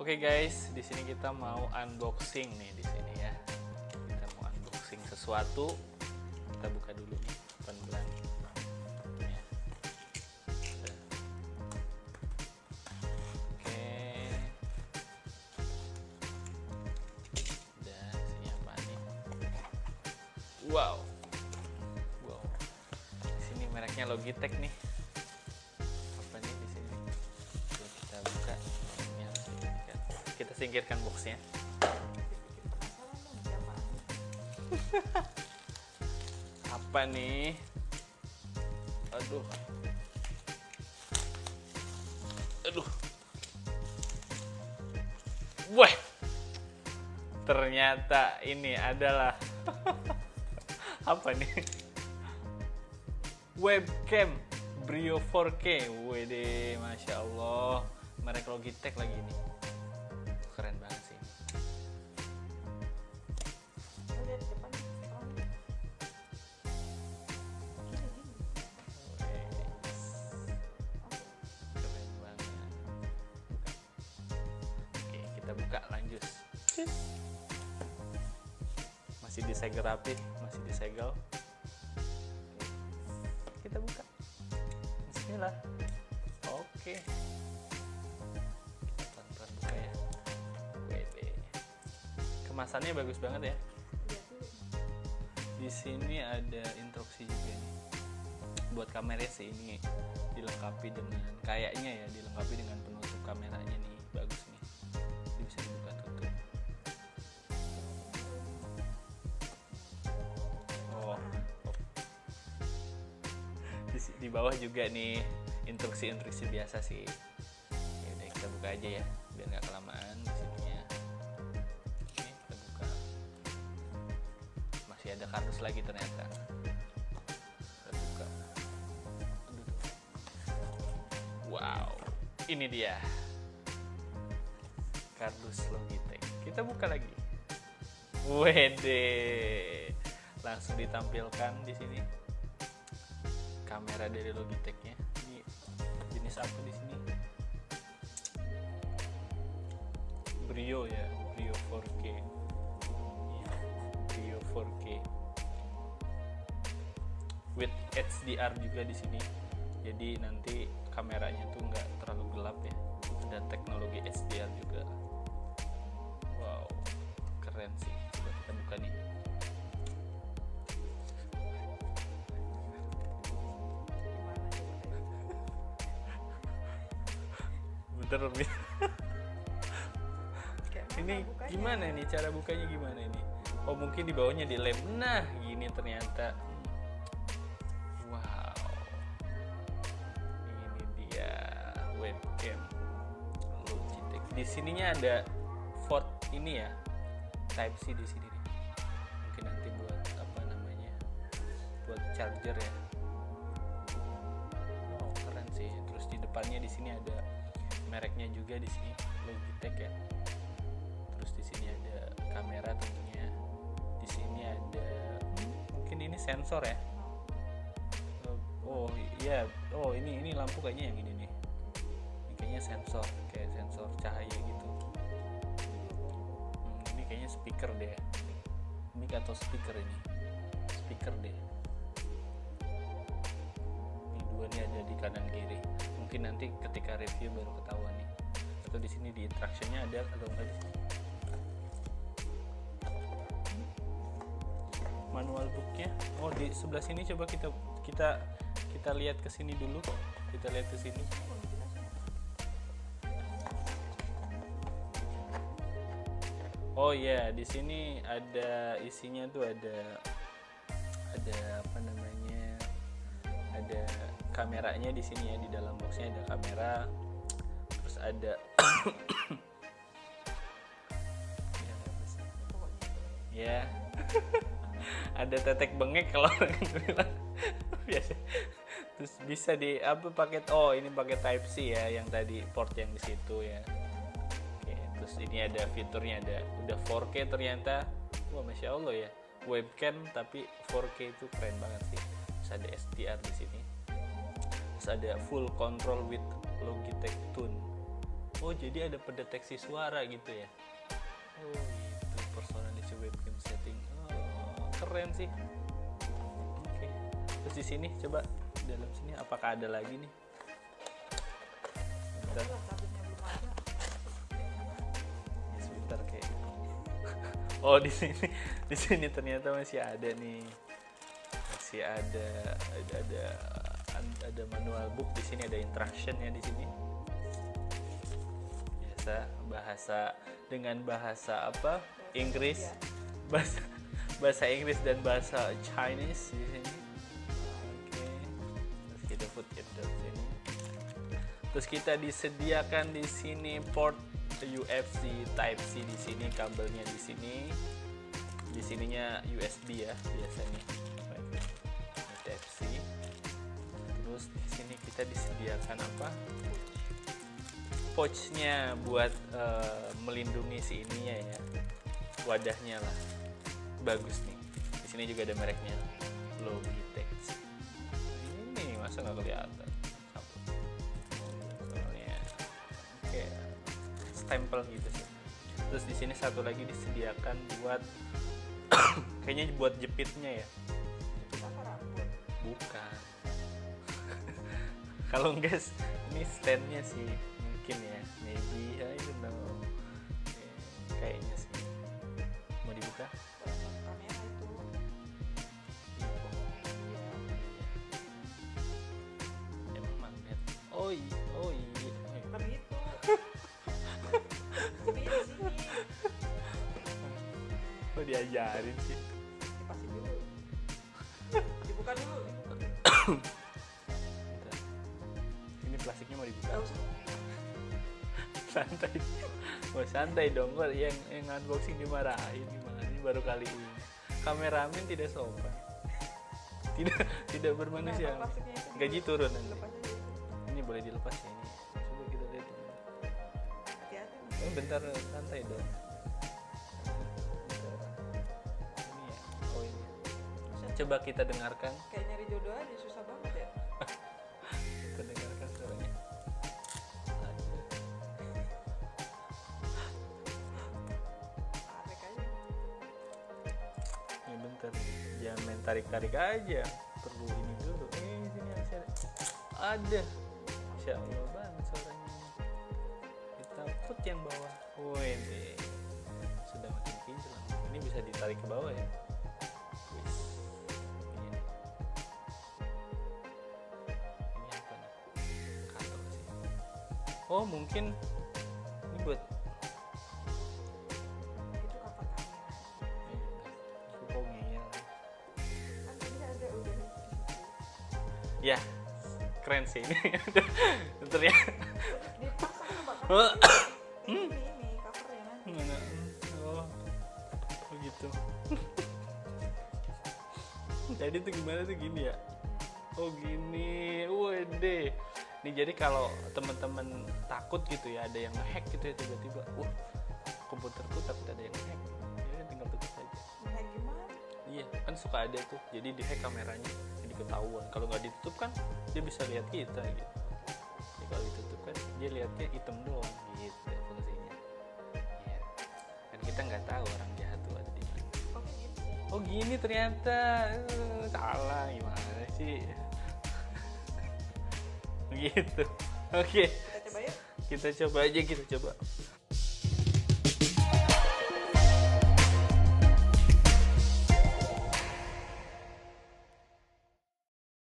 Oke guys, di sini kita mau unboxing nih di sini ya. Kita mau unboxing sesuatu. Kita buka dulu nih pelan-pelan. Ya. Oke. Udah, sini apa nih? Wow. Wow. Di sini mereknya Logitech nih. Apa nih di sini? Coba kita buka. Ini harus kita singkirkan boxnya. Apa nih? Aduh. Wah. Ternyata ini adalah apa nih? Webcam Brio 4K. Wede, masya Allah. Merek Logitech lagi nih. Keren banget sih. Keren banget. Oke, kita buka lanjut. Masih disegel rapi, masih disegel. Oke, kita buka. Bismillah. Oke. Kita pelan-pelan buka ya. Wede. Kemasannya bagus banget ya. Di sini ada instruksi juga nih. Buat kamera sih ini dilengkapi dengan dilengkapi dengan penutup kameranya nih, bagus nih. Jadi bisa dibuka tutup. Oh. Di bawah juga nih instruksi biasa sih. Ya udah kita buka aja ya biar nggak kelamaan di sininya. Oke, kita buka. Masih ada kardus lagi ternyata. Kita buka. Aduh. Wow, ini dia kardus Logitech. Kita buka lagi. Wede, langsung ditampilkan di sini kamera dari Logitech-nya. Ini jenis apa di sini? Brio ya, Brio 4K. Ya, Brio 4K. With HDR juga di sini. Jadi nanti kameranya tuh nggak terlalu gelap ya. Ada teknologi HDR juga. Wow, keren sih. Coba kita buka nih. Bentar, ini gimana nih cara bukanya, gimana ini? Oh, mungkin di bawahnya dilem. Nah, gini ternyata. Wow, ini dia webcam Logitech. Di sininya ada port ini ya, Type C di sini nih. Mungkin nanti buat apa namanya, buat charger ya. Wow, keren sih. Terus di depannya di sini ada mereknya juga di sini, Logitech ya. Terus di sini ada kamera tentunya. Di sini ada mungkin ini sensor ya. Oh iya, oh ini lampu kayaknya yang ini nih. Ini kayaknya sensor, kayak sensor cahaya gitu. Ini kayaknya speaker deh. Mic atau speaker ini? Speaker deh. Ini dua nih ada di kanan kiri. Mungkin nanti ketika review baru ketahuan nih. Atau di sini di instructionnya ada atau enggak di sini. Manual booknya. Oh, di sebelah sini coba kita lihat ke sini dulu. Kita lihat ke sini. Oh ya, di sini ada isinya tuh ada apa namanya? Ada kameranya di sini ya, di dalam boxnya ada kamera. Terus ada ya. Ada tetek bengek kalau orang bilang biasa. Terus bisa di apa paket, oh ini pakai Type C ya, yang tadi port yang di situ ya. Oke, terus ini ada fiturnya, ada udah 4K ternyata. Wah, masya Allah ya, webcam tapi 4K itu keren banget sih. Terus ada HDR di sini. Terus ada full control with Logitech Tune. Oh, jadi ada pendeteksi suara gitu ya. Oh, itu personalisasi webcam setting. Oh, keren sih. Oke. Terus di sini coba dalam sini apakah ada lagi nih? Bentar. Ya, sebentar kayak. Oh, di sini ternyata masih ada nih. Masih ada manual book di sini, ada instruction ya di sini. Biasa bahasa apa? Inggris. Bahasa Inggris dan bahasa Chinese di sini. Oke. Terus kita put itu sini. Terus kita disediakan di sini port UFC Type C di sini, kabelnya di sini. Di sininya USB ya biasanya. Type C. Terus di sini kita disediakan apa? Pouchnya buat melindungi si ininya ya, wadahnya lah, bagus nih. Di sini juga ada mereknya, Logitech. Ini masa nggak kelihatan? Soalnya kayak stempel gitu sih. Terus di sini satu lagi disediakan buat kayaknya buat jepitnya ya. Bukan. Kalau enggak, ini standnya sih mungkin ya, maybe I don't know. Kayaknya sih. Mau dibuka? Kamera itu. Emang magnet. Oh iya. Bukan itu. Ini di sini. Kok diajarin sih? Dipasin dulu. Dibuka dulu. Bentar. Ini plastiknya mau dibuka. Gak usah. Santai. Oh, santai dong, kok yang unboxing dimarahin gimana? Ini baru kali ini. Kameramen tidak sopan. Tidak bermanusia. Nah, plastiknya itu Gaji turun nanti. lepas aja itu. Ini boleh dilepas ya ini. Coba kita lihat dulu. Hati-hati. Oh, bentar, santai dong. Bentar. Ini ya. Oh, ini. Coba kita dengarkan. Kayak nyari jodoh aja susah banget ya. Kita dengarkan suaranya. Tarik aja. Ini bentar. Jangan main tarik-tarik aja. Perlu ini dulu. Sini ada. Insya Allah banget suaranya. Kita put yang bawah. Wih, sudah makin kinclong. Ini bisa ditarik ke bawah ya. Wis. Ini apa nih? Kantor sih. Oh, mungkin ini buat Itu cover kamera. kok ngeyel. Kan tadi ada udah di situ. Ya, keren sih ini. Ternyata. Dipasang coba kan. Oh. Ini covernya nanti. Mana? Oh, begitu. Jadi tuh gimana tuh gini ya? Oh gini, wede. Nih jadi kalau teman-teman takut gitu ya, ada yang ngehack gitu ya tiba-tiba, komputerku takut ada yang ngehack, ya tinggal tutup aja. Nah, gimana? Iya, kan suka ada tuh. Jadi dihack kameranya, jadi ketahuan. Kalau nggak ditutup kan dia bisa lihat kita gitu. Jadi kalau ditutup kan dia lihatnya hitam doang gitu fungsinya. Iya. Dan kita nggak tahu orang jahat tuh ada di mana. Oke gitu. Oh gini ternyata. Salah gimana sih? Begitu. Oke. Kita coba yuk. Kita coba aja, kita coba.